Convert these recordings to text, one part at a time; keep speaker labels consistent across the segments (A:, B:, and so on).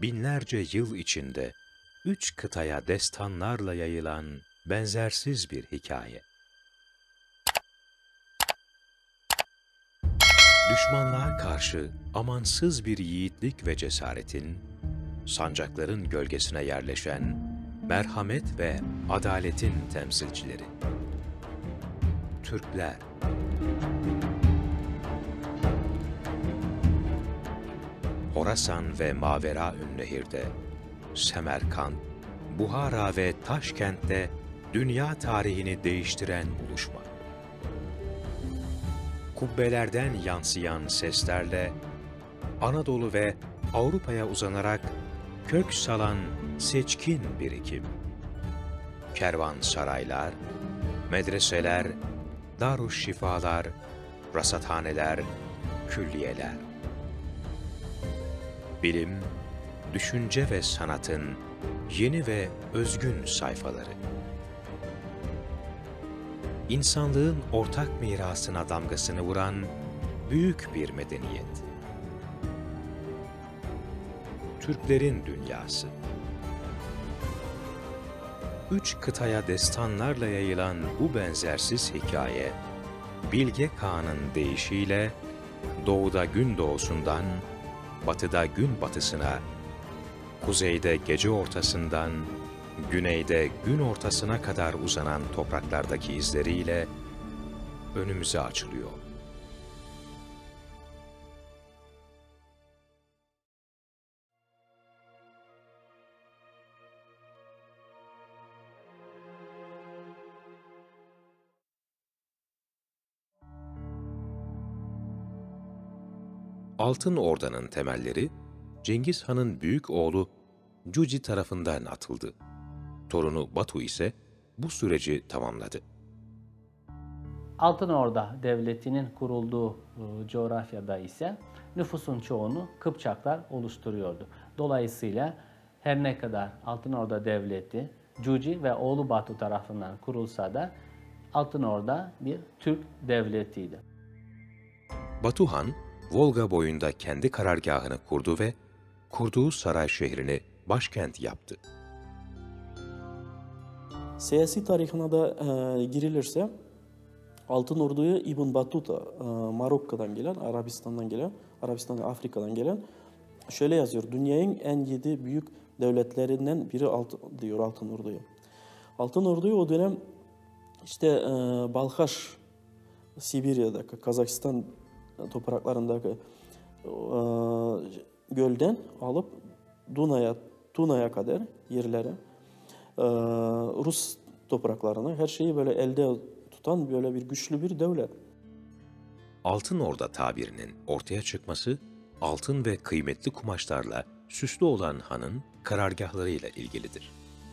A: binlerce yıl içinde 3 kıtaya destanlarla yayılan benzersiz bir hikaye. Düşmanlığa karşı amansız bir yiğitlik ve cesaretin, sancakların gölgesine yerleşen merhamet ve adaletin temsilcileri. Türkler. Horasan ve Maveraünnehir'de, Semerkant, Buhara ve Taşkent'te dünya tarihini değiştiren buluşma. Kubbelerden yansıyan seslerle Anadolu ve Avrupa'ya uzanarak kök salan seçkin birikim. Kervansaraylar, medreseler, darüşşifalar, rasathaneler, külliyeler. Bilim, düşünce ve sanatın yeni ve özgün sayfaları. İnsanlığın ortak mirasına damgasını vuran büyük bir medeniyet. Türklerin dünyası. 3 kıtaya destanlarla yayılan bu benzersiz hikaye, Bilge Kağan'ın deyişiyle doğuda gün doğusundan, batıda gün batısına, kuzeyde gece ortasından, güneyde gün ortasına kadar uzanan topraklardaki izleriyle önümüze açılıyor. Altın Orda'nın temelleri Cengiz Han'ın büyük oğlu Cuci tarafından atıldı. Torunu Batu ise bu süreci tamamladı.
B: Altın Orda Devleti'nin kurulduğu coğrafyada ise nüfusun çoğunu Kıpçaklar oluşturuyordu. Dolayısıyla her ne kadar Altın Orda Devleti Cuci ve oğlu Batu tarafından kurulsa da Altın Orda bir Türk devletiydi.
A: Batu Han, Volga boyunda kendi karargahını kurdu ve kurduğu saray şehrini başkent yaptı.
C: Siyasi tarihine de girilirse Altın Ordu'ya İbn Battuta, Marokko'dan gelen, Arabistan'dan gelen, Arabistan'dan Afrika'dan gelen şöyle yazıyor. Dünyanın en 7 büyük devletlerinden biri diyor Altın Ordu'ya. Altın Ordu'yu o dönem işte Balkaş, Sibirya'daki, Kazakistan topraklarındaki gölden alıp Dunay'a kadar yerlere, Rus topraklarına her şeyi böyle elde tutan böyle bir güçlü bir devlet.
A: Altın Orda tabirinin ortaya çıkması, altın ve kıymetli kumaşlarla süslü olan hanın karargahlarıyla ilgilidir.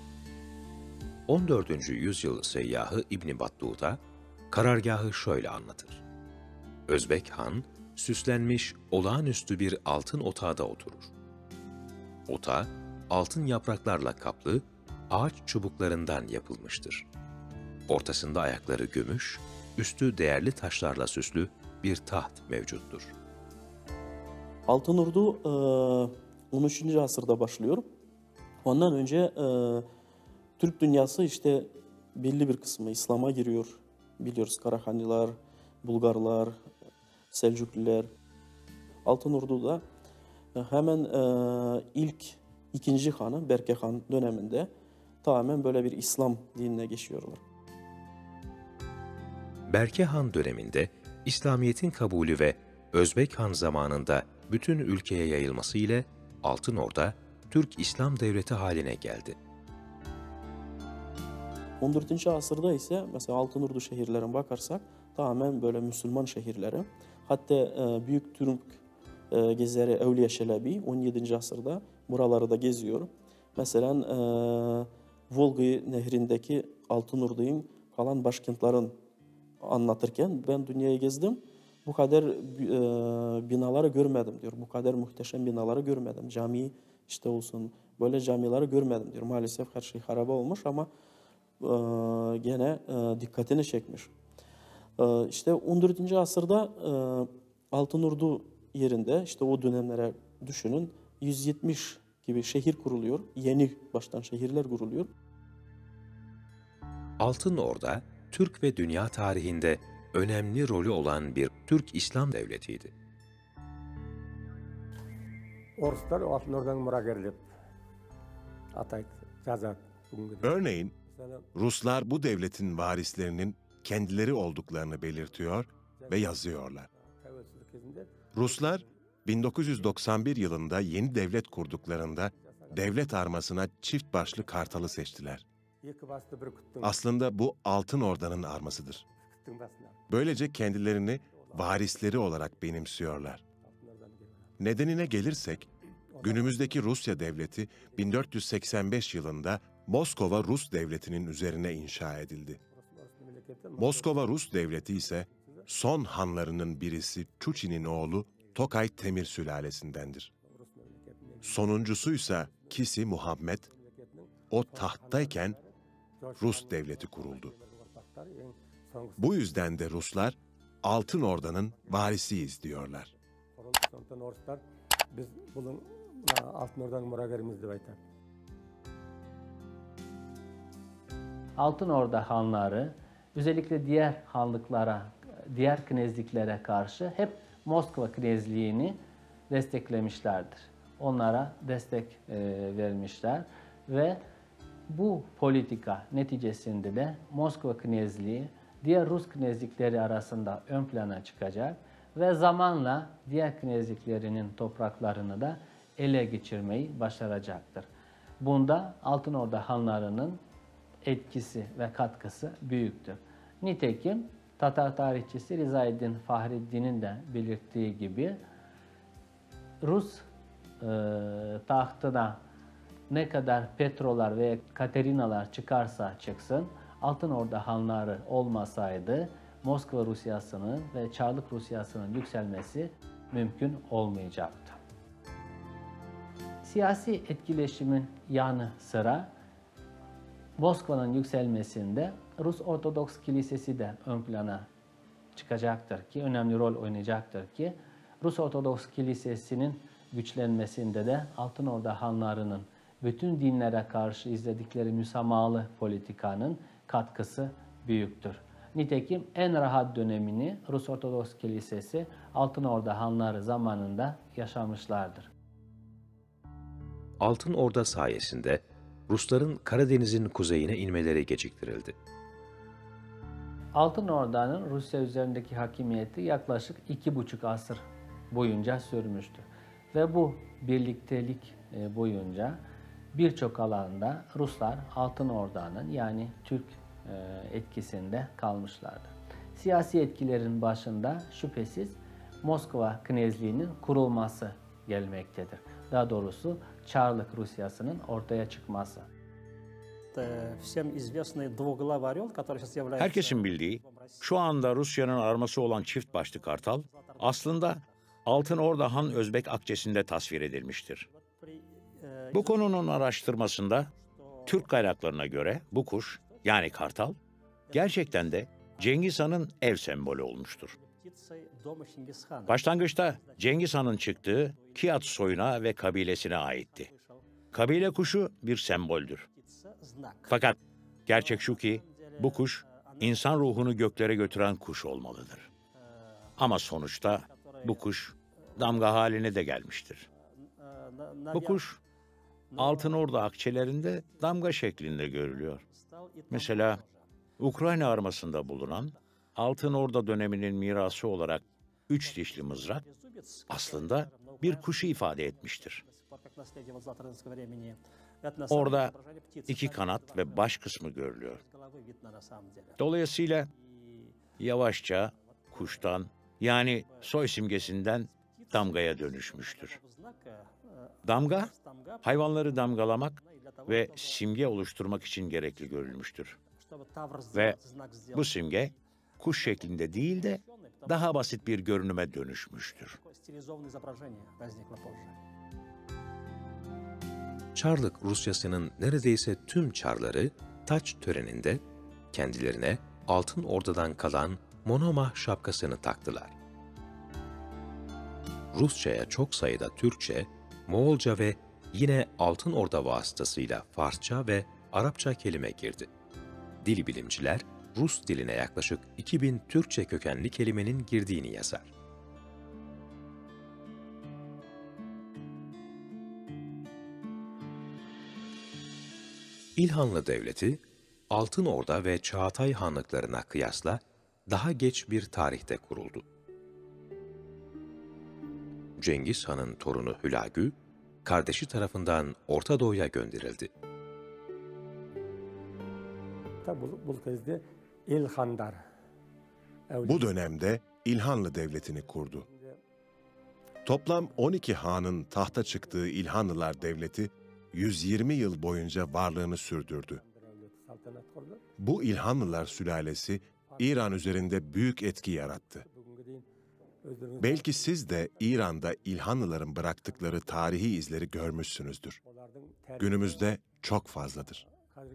A: 14. yüzyıl seyyahı İbn Battuta, karargahı şöyle anlatır. Özbek han, süslenmiş olağanüstü bir altın otağda oturur. Otağı, altın yapraklarla kaplı, ağaç çubuklarından yapılmıştır. Ortasında ayakları gümüş, üstü değerli taşlarla süslü bir taht mevcuttur.
C: Altın Ordu 13. asırda başlıyor. Ondan önce Türk dünyası işte belli bir kısmı İslam'a giriyor. Biliyoruz Karahaniler, Bulgarlar, Selçuklular. Altın Ordu'da hemen ilk ikinci hanı Berke Han döneminde tamamen böyle bir İslam dinine geçiyorlar.
A: Berke Han döneminde İslamiyet'in kabulü ve Özbek Han zamanında bütün ülkeye yayılması ile Altın Orda Türk İslam Devleti haline geldi.
C: 14. asırda ise mesela Altın Ordu şehirlerine bakarsak tamamen böyle Müslüman şehirleri. Hatta büyük Türk gezeri Evliya Çelebi 17. asırda buraları da geziyor. Mesela Volga nehrindeki Altın Ordu'nun kalan başkentlerin anlatırken ben dünyayı gezdim. Bu kadar binaları görmedim diyor. Bu kadar muhteşem binaları görmedim. Cami işte olsun böyle camileri görmedim diyor. Maalesef her şey haraba olmuş ama gene dikkatini çekmiş. İşte 14. asırda Altın Ordu yerinde işte o dönemlere düşünün 170 gibi şehir kuruluyor. Yeni baştan şehirler kuruluyor.
A: Altın Orda, Türk ve dünya tarihinde önemli rolü olan bir Türk İslam devletiydi.
D: Oruslar Altın Orda'nın muragerlep atayt, yazat.
E: Örneğin, Ruslar bu devletin varislerinin kendileri olduklarını belirtiyor ve yazıyorlar. Ruslar, 1991 yılında yeni devlet kurduklarında devlet armasına çift başlı kartalı seçtiler. Aslında bu Altın Orda'nın armasıdır. Böylece kendilerini varisleri olarak benimsiyorlar. Nedenine gelirsek, günümüzdeki Rusya devleti 1485 yılında Moskova Rus devletinin üzerine inşa edildi. Moskova Rus devleti ise son hanlarının birisi Çuçi'nin oğlu Tokay Temir sülalesindendir. Sonuncusuysa Kisi Muhammed, o tahttayken Rus devleti kuruldu. Bu yüzden de Ruslar Altın Orda'nın varisiyiz diyorlar.
D: Biz bunun Altın Orda'nın muragerimiz dep aytap.
B: Altın Orda hanları özellikle diğer hanlıklara, diğer knezliklere karşı hep Moskova knezliğini desteklemişlerdir. Onlara destek vermişler ve bu politika neticesinde de Moskova knezliği diğer Rus knezlikleri arasında ön plana çıkacak ve zamanla diğer knezliklerinin topraklarını da ele geçirmeyi başaracaktır. Bunda Altın Orda hanlarının etkisi ve katkısı büyüktür. Nitekim Tatar tarihçisi Rizaeddin Fahreddin'in de belirttiği gibi Rus tahtına ne kadar Petrolar veya Katerinalar çıkarsa çıksın, Altın Orda hanları olmasaydı Moskova Rusyası'nın ve Çarlık Rusyası'nın yükselmesi mümkün olmayacaktı. Siyasi etkileşimin yanı sıra Moskova'nın yükselmesinde Rus Ortodoks Kilisesi de ön plana çıkacaktır ki, önemli rol oynayacaktır ki, Rus Ortodoks Kilisesi'nin güçlenmesinde de Altın Orda hanlarının bütün dinlere karşı izledikleri müsamahalı politikanın katkısı büyüktür. Nitekim en rahat dönemini Rus Ortodoks Kilisesi Altın Orda hanları zamanında yaşamışlardır.
A: Altın Orda sayesinde Rusların Karadeniz'in kuzeyine inmeleri geciktirildi.
B: Altın Orda'nın Rusya üzerindeki hakimiyeti yaklaşık 2,5 asır boyunca sürmüştü. Ve bu birliktelik boyunca birçok alanda Ruslar Altın Orda'nın yani Türk etkisinde kalmışlardı. Siyasi etkilerin başında şüphesiz Moskova knezliğinin kurulması gelmektedir. Daha doğrusu Çarlık Rusyası'nın ortaya çıkması.
F: Herkesin bildiği, şu anda Rusya'nın arması olan çift başlı kartal, aslında Altın Orda Han Özbek Akçesi'nde tasvir edilmiştir. Bu konunun araştırmasında Türk kaynaklarına göre bu kuş, yani kartal, gerçekten de Cengiz Han'ın ev sembolü olmuştur. Başlangıçta Cengiz Han'ın çıktığı Kiat soyuna ve kabilesine aitti. Kabile kuşu bir semboldür. Fakat gerçek şu ki bu kuş insan ruhunu göklere götüren kuş olmalıdır. Ama sonuçta bu kuş damga haline de gelmiştir. Bu kuş Altın Orda akçelerinde damga şeklinde görülüyor. Mesela Ukrayna armasında bulunan Altın Orda döneminin mirası olarak 3 dişli mızrak aslında bir kuşu ifade etmiştir. Orada 2 kanat ve baş kısmı görülüyor. Dolayısıyla yavaşça kuştan, yani soy simgesinden damgaya dönüşmüştür. Damga, hayvanları damgalamak ve simge oluşturmak için gerekli görülmüştür. Ve bu simge kuş şeklinde değil de daha basit bir görünüme dönüşmüştür.
A: Çarlık Rusyası'nın neredeyse tüm çarları taç töreninde kendilerine Altın Orda'dan kalan monomah şapkasını taktılar. Rusça'ya çok sayıda Türkçe, Moğolca ve yine Altın Orda vasıtasıyla Farsça ve Arapça kelime girdi. Dil bilimciler, Rus diline yaklaşık 2000 Türkçe kökenli kelimenin girdiğini yazar. İlhanlı Devleti, Altın Orda ve Çağatay Hanlıklarına kıyasla daha geç bir tarihte kuruldu. Cengiz Han'ın torunu Hülagü, kardeşi tarafından Orta Doğu'ya gönderildi.
D: Bu kezde İlhandar.
E: Bu dönemde İlhanlı Devleti'ni kurdu. Toplam 12 hanın tahta çıktığı İlhanlılar Devleti 120 yıl boyunca varlığını sürdürdü. Bu İlhanlılar sülalesi İran üzerinde büyük etki yarattı. Belki siz de İran'da İlhanlıların bıraktıkları tarihi izleri görmüşsünüzdür. Günümüzde çok fazladır.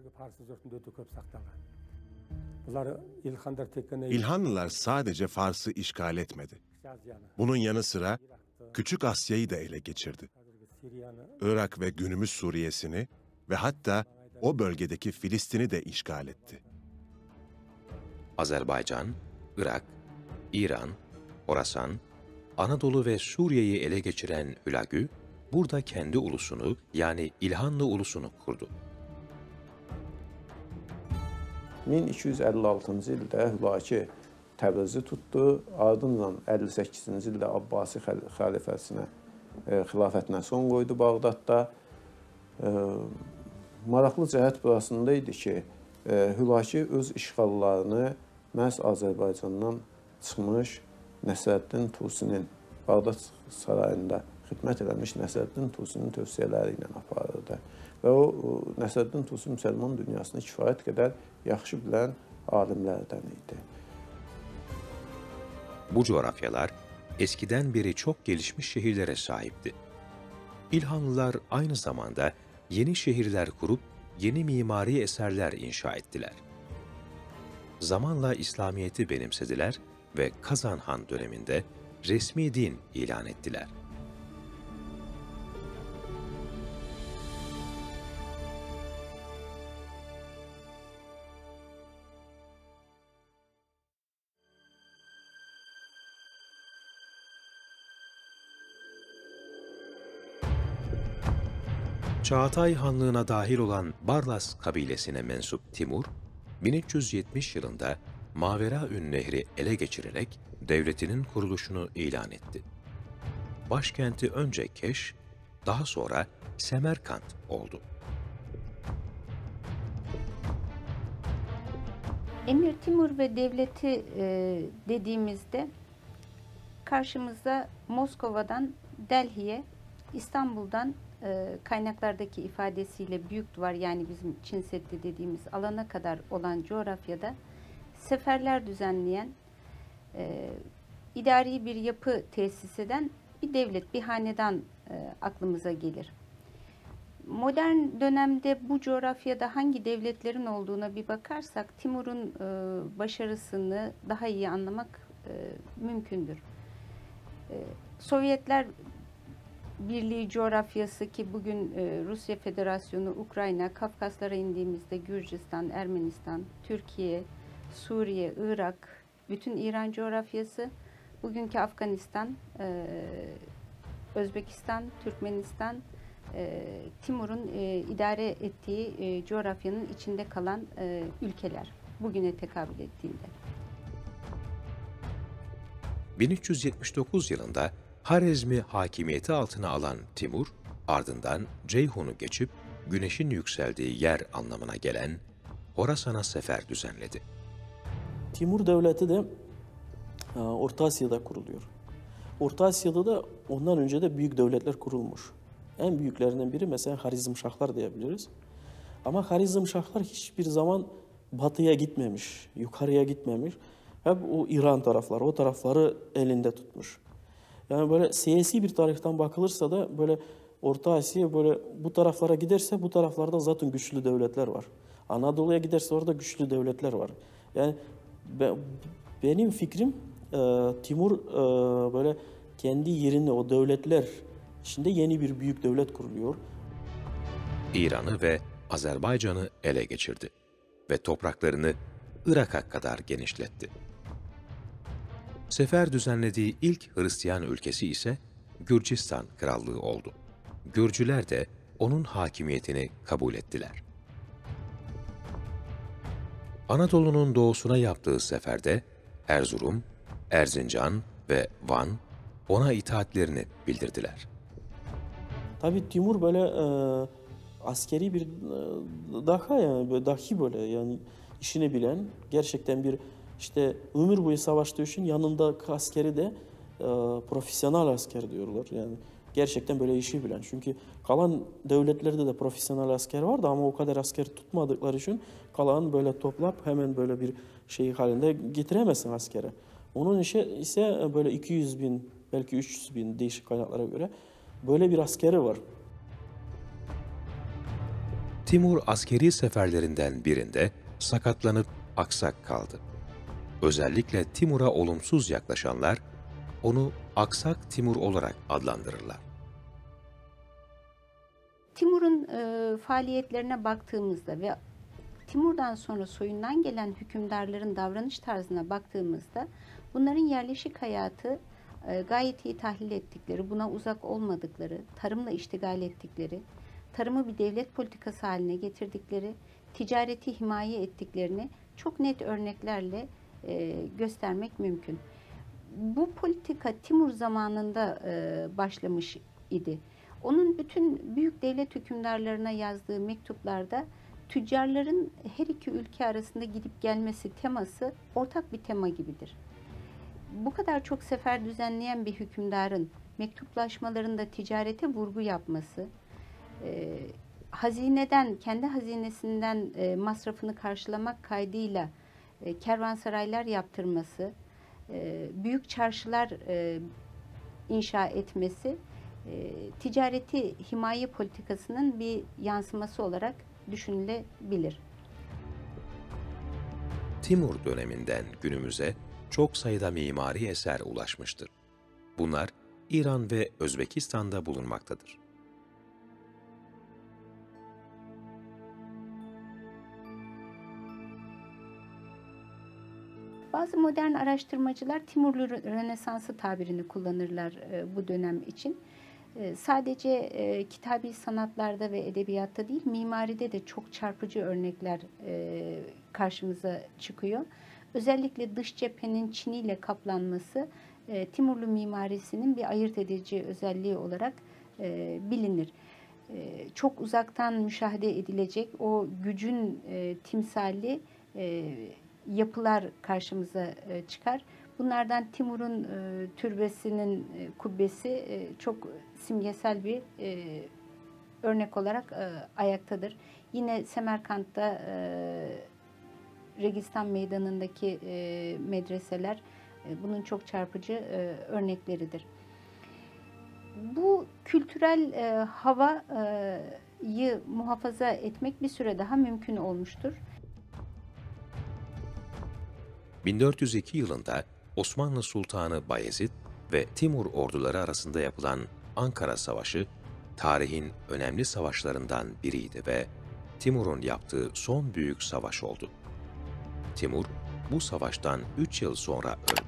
E: İlhanlılar sadece Fars'ı işgal etmedi. Bunun yanı sıra Küçük Asya'yı da ele geçirdi. Irak ve günümüz Suriye'sini ve hatta o bölgedeki Filistin'i de işgal etti.
A: Azerbaycan, Irak, İran, Horasan, Anadolu ve Suriye'yi ele geçiren Hülagü, burada kendi ulusunu yani İlhanlı ulusunu kurdu.
G: 1256-cı ildə Hülaki Təbrizi tutdu, ardından 58-ci ildə Abbasi xəlifəsinə xilafətinə son qoydu Bağdadda. Maraqlı cəhət burasında idi ki, Hülaki öz işğallarını məhz Azərbaycandan çıxmış Nəsrəddin Tusinin, Bağdad sarayında xidmət eləmiş Nəsrəddin Tusinin tövsiyələri ilə aparırdı. Və o, Nəsrəddin Tusi müsəlman dünyasını kifayət qədər yaxşı bilən alimlərdən idi.
A: Bu coğrafyalar eskiden beri çok gelişmiş şehirlere sahipti. İlhanlılar aynı zamanda yeni şehirler kurup yeni mimari eserler inşa ettiler. Zamanla İslamiyet'i benimsediler ve Kazan Han döneminde resmi din ilan ettiler. Çağatay Hanlığı'na dahil olan Barlas kabilesine mensup Timur, 1370 yılında Maveraün Nehri ele geçirerek devletinin kuruluşunu ilan etti. Başkenti önce Keş, daha sonra Semerkant oldu.
H: Emir Timur ve devleti dediğimizde karşımızda Moskova'dan Delhi'ye, İstanbul'dan kaynaklardaki ifadesiyle Büyük Duvar yani bizim Çin Seddi dediğimiz alana kadar olan coğrafyada seferler düzenleyen, idari bir yapı tesis eden bir devlet, bir hanedan aklımıza gelir. Modern dönemde bu coğrafyada hangi devletlerin olduğuna bir bakarsak Timur'un başarısını daha iyi anlamak mümkündür. Sovyetler Birliği coğrafyası ki bugün Rusya Federasyonu, Ukrayna, Kafkaslara indiğimizde Gürcistan, Ermenistan, Türkiye, Suriye, Irak, bütün İran coğrafyası, bugünkü Afganistan, Özbekistan, Türkmenistan, Timur'un idare ettiği coğrafyanın içinde kalan ülkeler bugüne tekabül ettiğinde.
A: 1379 yılında Harezmi hakimiyeti altına alan Timur, ardından Ceyhun'u geçip güneşin yükseldiği yer anlamına gelen Horasan'a sefer düzenledi.
C: Timur Devleti de Orta Asya'da kuruluyor. Orta Asya'da da ondan önce de büyük devletler kurulmuş. En büyüklerinden biri mesela Harizmşahlar diyebiliriz. Ama Harizmşahlar hiçbir zaman batıya gitmemiş, yukarıya gitmemiş. Hep o İran tarafları, o tarafları elinde tutmuş. Yani böyle siyasi bir tarihten bakılırsa da böyle Orta Asya böyle bu taraflara giderse bu taraflarda zaten güçlü devletler var. Anadolu'ya giderse orada güçlü devletler var. Yani benim fikrim Timur böyle kendi yerinde o devletler içinde yeni bir büyük devlet kuruluyor.
A: İran'ı ve Azerbaycan'ı ele geçirdi ve topraklarını Irak'a kadar genişletti. Sefer düzenlediği ilk Hristiyan ülkesi ise Gürcistan Krallığı oldu. Gürcüler de onun hakimiyetini kabul ettiler. Anadolu'nun doğusuna yaptığı seferde Erzurum, Erzincan ve Van ona itaatlerini bildirdiler.
C: Tabii Timur böyle askeri bir daha yani böyle dahi böyle yani işini bilen gerçekten bir işte ömür boyu savaştığı için yanındaki askeri de profesyonel asker diyorlar. Yani gerçekten böyle işi bilen. Çünkü kalan devletlerde de profesyonel asker vardı ama o kadar asker tutmadıkları için kalan böyle toplap hemen böyle bir şey halinde getiremezsin askere. Onun işi ise böyle 200 bin belki 300 bin değişik kaynaklara göre böyle bir askeri var.
A: Timur askeri seferlerinden birinde sakatlanıp aksak kaldı. Özellikle Timur'a olumsuz yaklaşanlar onu Aksak Timur olarak adlandırırlar.
H: Timur'un faaliyetlerine baktığımızda ve Timur'dan sonra soyundan gelen hükümdarların davranış tarzına baktığımızda bunların yerleşik hayatı gayet iyi tahlil ettikleri, buna uzak olmadıkları, tarımla iştigal ettikleri, tarımı bir devlet politikası haline getirdikleri, ticareti himaye ettiklerini çok net örneklerle göstermek mümkün. Bu politika Timur zamanında başlamış idi. Onun bütün büyük devlet hükümdarlarına yazdığı mektuplarda tüccarların her iki ülke arasında gidip gelmesi teması ortak bir tema gibidir. Bu kadar çok sefer düzenleyen bir hükümdarın mektuplaşmalarında ticarete vurgu yapması, hazineden, kendi hazinesinden masrafını karşılamak kaydıyla kervansaraylar yaptırması, büyük çarşılar inşa etmesi, ticareti himaye politikasının bir yansıması olarak düşünülebilir.
A: Timur döneminden günümüze çok sayıda mimari eser ulaşmıştır. Bunlar İran ve Özbekistan'da bulunmaktadır.
H: Bazı modern araştırmacılar Timurlu Rönesansı tabirini kullanırlar bu dönem için. Sadece kitabi sanatlarda ve edebiyatta değil, mimaride de çok çarpıcı örnekler karşımıza çıkıyor. Özellikle dış cephenin çiniyle kaplanması Timurlu mimarisinin bir ayırt edici özelliği olarak bilinir. Çok uzaktan müşahede edilecek o gücün timsali yapılar karşımıza çıkar. Bunlardan Timur'un türbesinin kubbesi çok simgesel bir örnek olarak ayaktadır. Yine Semerkant'ta Registan Meydanı'ndaki medreseler bunun çok çarpıcı örnekleridir. Bu kültürel havayı muhafaza etmek bir süre daha mümkün olmuştur.
A: 1402 yılında Osmanlı Sultanı Bayezid ve Timur orduları arasında yapılan Ankara Savaşı, tarihin önemli savaşlarından biriydi ve Timur'un yaptığı son büyük savaş oldu. Timur, bu savaştan 3 yıl sonra öldü.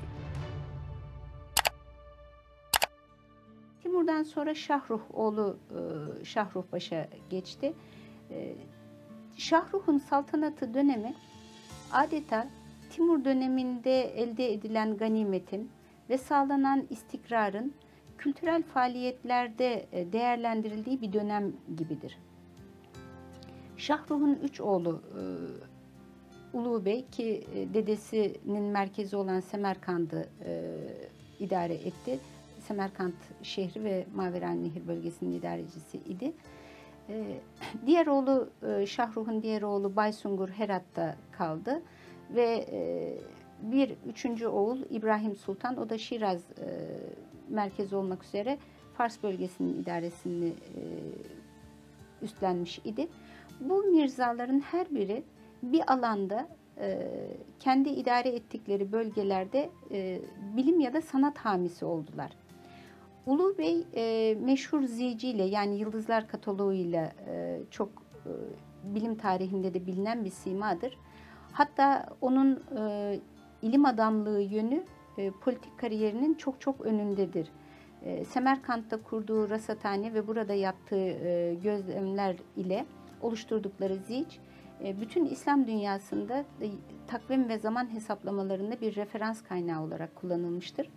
H: Timur'dan sonra Şahruh oğlu Şahruh Paşa geçti. Şahruh'un saltanatı dönemi adeta Timur döneminde elde edilen ganimetin ve sağlanan istikrarın kültürel faaliyetlerde değerlendirildiği bir dönem gibidir. Şahruh'un 3 oğlu Ulu Bey ki dedesinin merkezi olan Semerkant'ı idare etti. Semerkant şehri ve Maveran Nehir bölgesinin idarecisi idi. Diğer oğlu Şahruh'un diğer oğlu Baysungur Herat'ta kaldı ve bir üçüncü oğul İbrahim Sultan, o da Şiraz merkezi olmak üzere Fars bölgesinin idaresini üstlenmiş idi. Bu mirzaların her biri bir alanda kendi idare ettikleri bölgelerde bilim ya da sanat hamisi oldular. Ulu Bey meşhur ziciyle yani Yıldızlar Kataloğu'yla çok bilim tarihinde de bilinen bir simadır. Hatta onun ilim adamlığı yönü politik kariyerinin çok çok önündedir. Semerkant'ta kurduğu rasathane ve burada yaptığı gözlemler ile oluşturdukları ziç, bütün İslam dünyasında takvim ve zaman hesaplamalarında bir referans kaynağı olarak kullanılmıştır.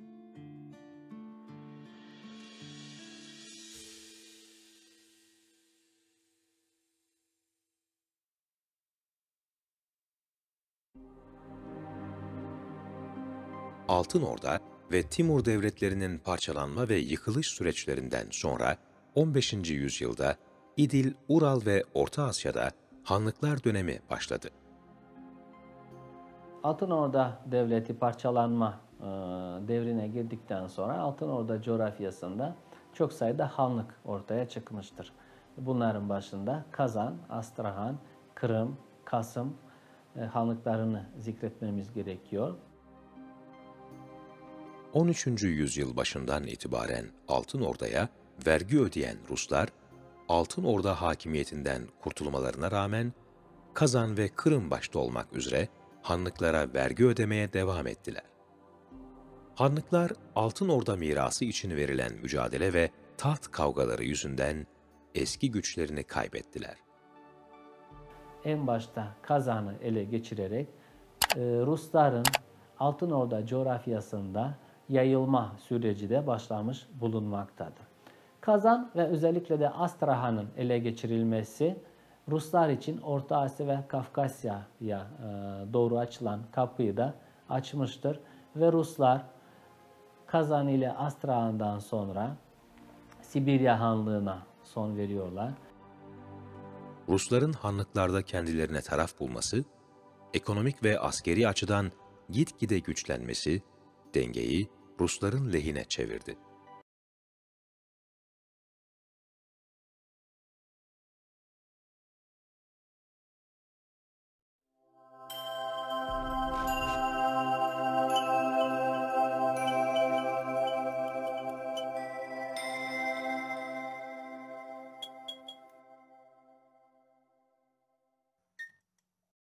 A: Altın Orda ve Timur devletlerinin parçalanma ve yıkılış süreçlerinden sonra 15. yüzyılda İdil, Ural ve Orta Asya'da Hanlıklar dönemi başladı.
B: Altın Orda devleti parçalanma devrine girdikten sonra Altın Orda coğrafyasında çok sayıda hanlık ortaya çıkmıştır. Bunların başında Kazan, Astrahan, Kırım, Kasım hanlıklarını zikretmemiz gerekiyor.
A: 13. yüzyıl başından itibaren Altın Orda'ya vergi ödeyen Ruslar, Altın Orda hakimiyetinden kurtulmalarına rağmen Kazan ve Kırım başta olmak üzere hanlıklara vergi ödemeye devam ettiler. Hanlıklar Altın Orda mirası için verilen mücadele ve taht kavgaları yüzünden eski güçlerini kaybettiler.
B: En başta Kazan'ı ele geçirerek Rusların Altın Orda coğrafyasında yayılma süreci de başlamış bulunmaktadır. Kazan ve özellikle de Astrahan'ın ele geçirilmesi Ruslar için Orta Asya ve Kafkasya'ya doğru açılan kapıyı da açmıştır. Ve Ruslar Kazan ile Astrahan'dan sonra Sibirya Hanlığı'na son veriyorlar.
A: Rusların hanlıklarda kendilerine taraf bulması, ekonomik ve askeri açıdan gitgide güçlenmesi, dengeyi Rusların lehine çevirdi.